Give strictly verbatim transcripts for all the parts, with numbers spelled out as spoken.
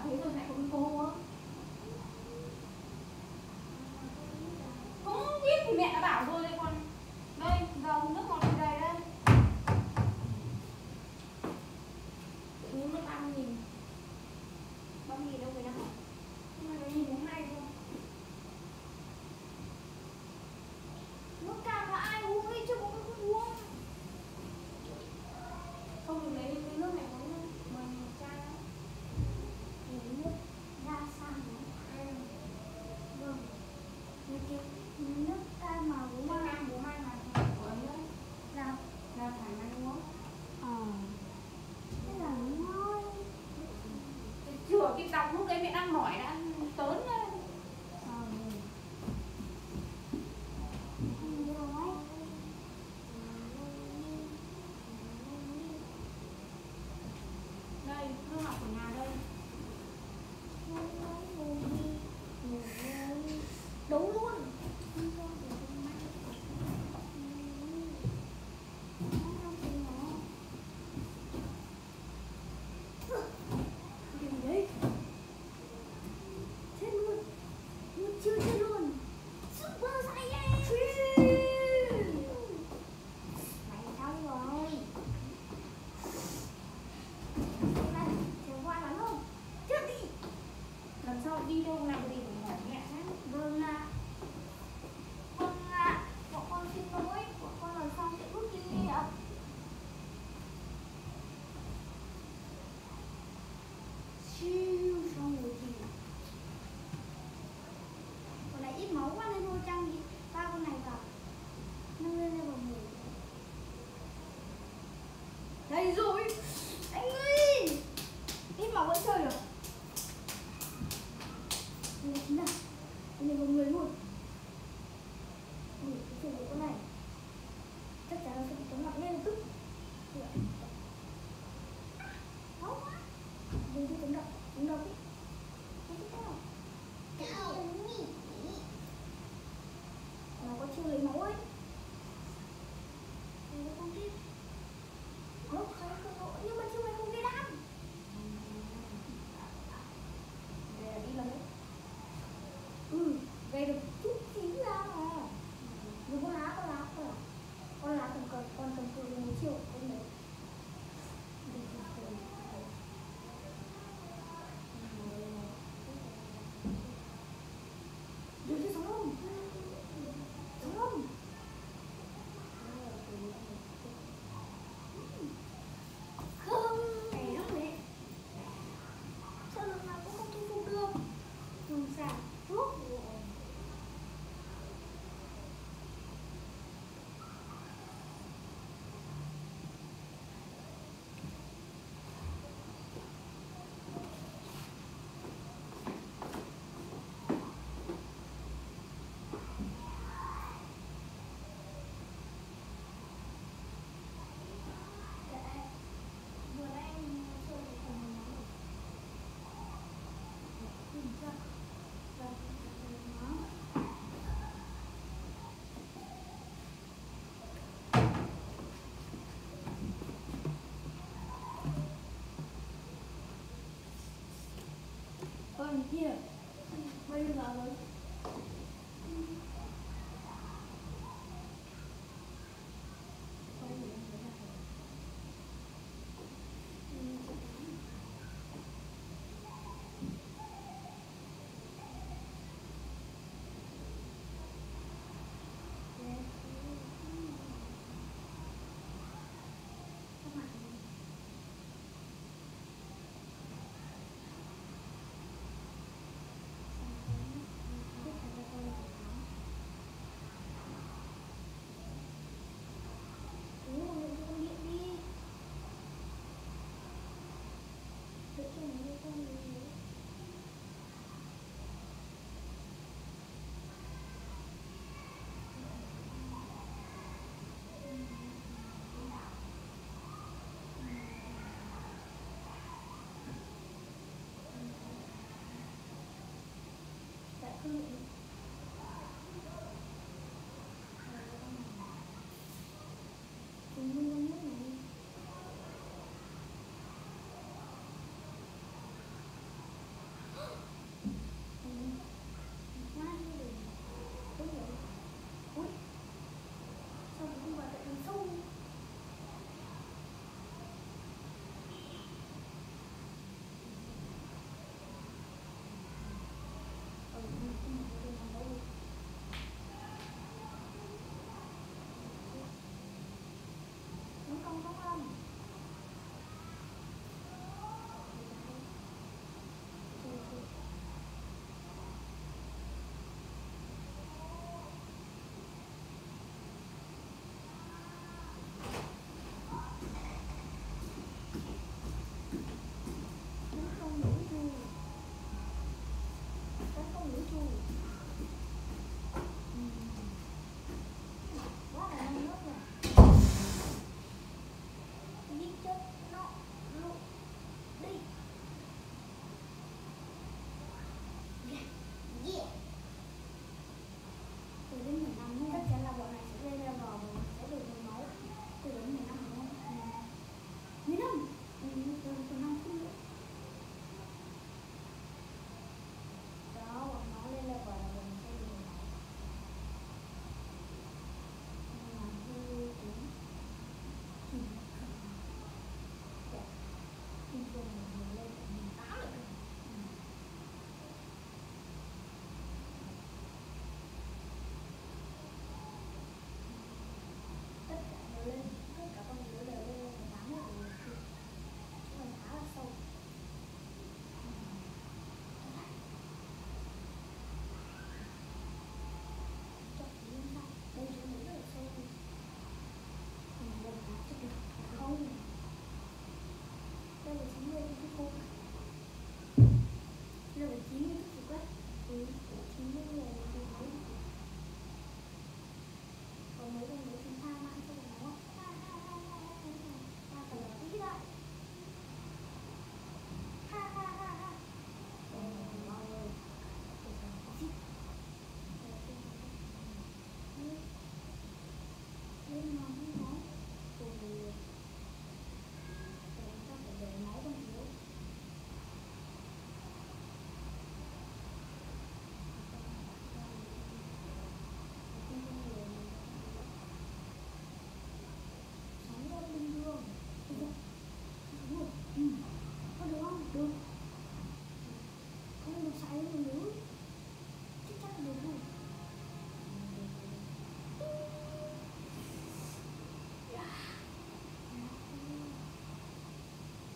thế rồi lại không cô á. Không biết thì mẹ đã bảo rồi đấy con. Đây, giờ nước ngọt đi đầy đây. Uống nước ăn nhìn. Bao gì đâu người ta hỏi. Nhưng mà nó nhìn uống hay thôi. Nước cam là ai uống đi chứ không có uống. Không được lấy cái nước này uống nữa. Mời một chai đó. Uống nước ra sang nữa. Ừ. Vâng. Như cái nước cam mà bố Nước mang. cam bố mang là của ấm đấy. Nào. Nào thoải mái uống. Ờ. Thế là ngon. Chửa cái cọc lúc đấy mẹ đang mỏi đã tớn lên. Ờ. Không nhiều ấy. Đây, nước ngọt của nhà đây. Đúng luôn. Cái gì đấy? Chết luôn. Luôn chưa chết luôn. Super Saiyan. Mày xong rồi. Này, chờ qua lắm không? Chết đi. Lần sau đi đâu làm gì phải hỏi mẹ nhé. Vâng ạ. Vâng ạ. Bọn con xin lỗi. Bọn con lần sau sẽ rút kinh nghiệm. Siêu xong rồi thì còn lại ít máu quá nên thôi Trang đi ba con này vào nâng lên lên vào ngủ. Đây rồi anh ơi, ít máu vẫn chơi được. Đây là chính là anh này vào người luôn. Ui, cái chuyện của con này chắc chắn là sẽ bị cấm nặng ngay lập tức. Máu quá. Đừng đi cấm động, cấm động đi. Nó thích không? Nó có chưa lấy máu ấy. Nó không biết. Nó không có cơ hội nhưng mà chưa lấy không biết đam. Để đi lần đấy. Ừ, gây được chút xíu ra mà. Đừng có lá, con lá con lá. Con lá cần cần, con cần cự một chiều con đấy. Đừng chứ sống không? Sống không? Không. Mẹ lắm mẹ. Sao lần nào cũng không thu phục được? Không sao, thuốc. Vừa nãy em chơi một phần nó. Nhìn chưa? Và nó. Ôi kia. Bây giờ rồi.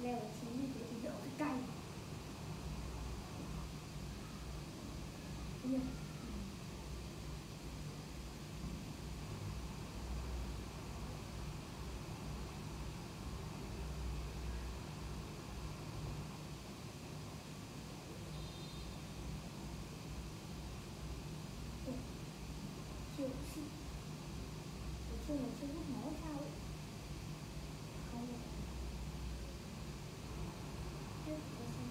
leo ở chín thì thì đỡ phải cay. Được. Chiều chị chiều này chưa hút máu sao ấy. Không được. Tiếp có xem.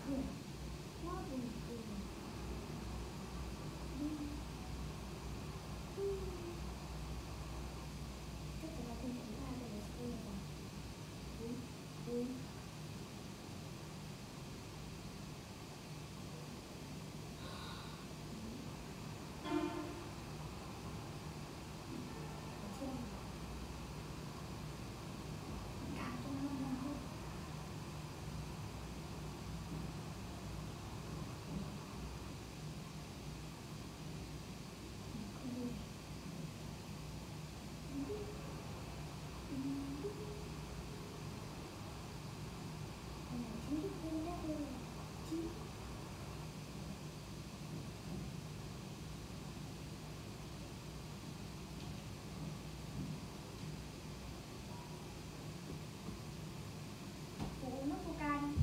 cười, nó buồn cười. Đi. Ừ. Chắc chắn là không chúng ta để được chơi rồi. Ừ. Ừ. Uống nước coca đi.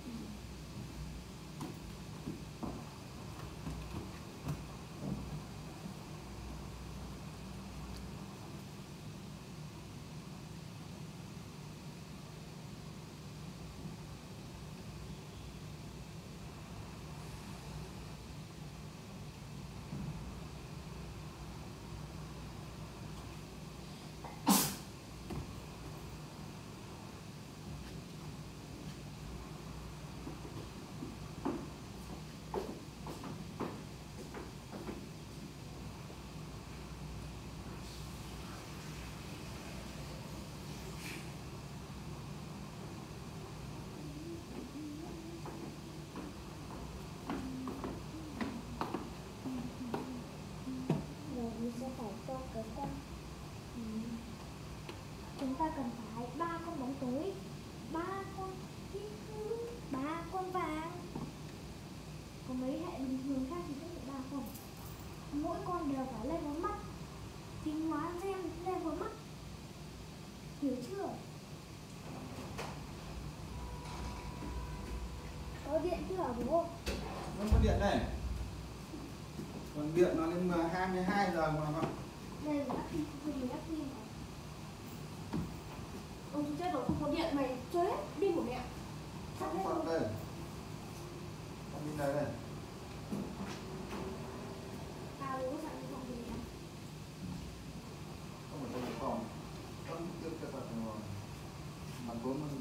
Rồi mình sẽ phải cho cái con. Ừ. Chúng ta cần phải ba con bóng tối, ba con kim cương, ba con vàng. Có mấy hệ bình thường khác thì sẽ phải ba con. Mỗi con đều phải lên một mắt. Tiến hóa gen lên một mắt. Hiểu chưa? Có điện chưa hả bố? Không có điện này. Còn điện nó đến hai mươi hai giờ mà nó. Đây là pin, mình lắp pin. Ông chú chết rồi, không có điện mày chơi hết pin của mẹ. Không còn đây. Không pin đây đây. À bố có sẵn cái phòng gì nhỉ? Không phải trong phòng. Không tiêu cho thật rồi. Mà bốn